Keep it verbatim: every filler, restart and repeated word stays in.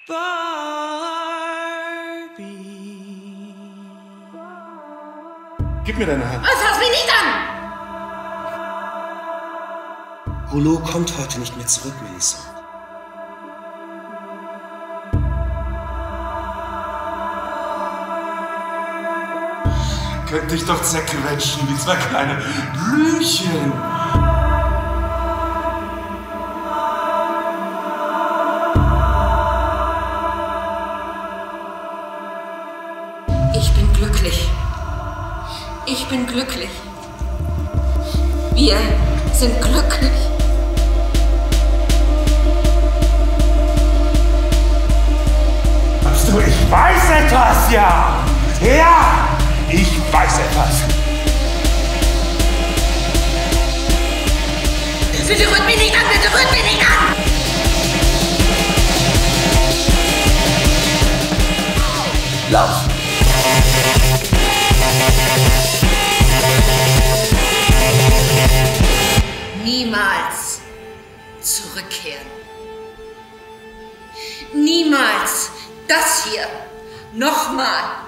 Barbie. Gib mir deine Hand. Was hast du mich nicht an? Rollo kommt heute nicht mehr zurück, Melissa. Könnt dich doch zerquetschen wie zwei kleine Blümchen. Ich bin glücklich. Ich bin glücklich. Wir sind glücklich. Glaubst du, ich weiß etwas, ja? Ja, ich weiß etwas. Bitte rührt mich nicht an, bitte rührt mich nicht an! Lauf! Niemals zurückkehren. Niemals das hier nochmal